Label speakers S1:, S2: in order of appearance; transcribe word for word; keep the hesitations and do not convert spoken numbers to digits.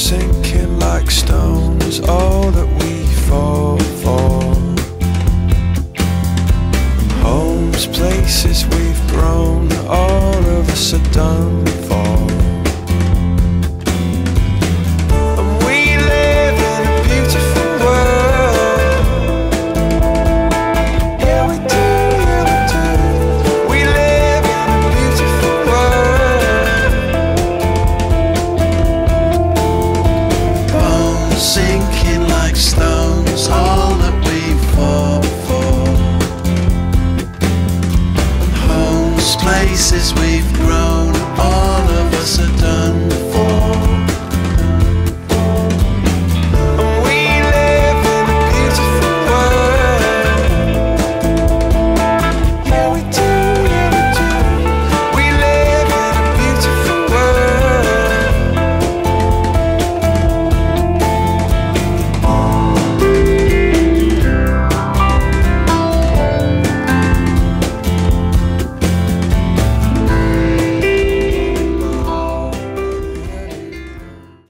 S1: sinking like stones, all that we fall for. Homes, places we've grown, all of us are done for. And we live in a beautiful world. Yeah, we do, yeah, we do. We live in a beautiful world. Bones sinking like stones, all that we fall for. Places we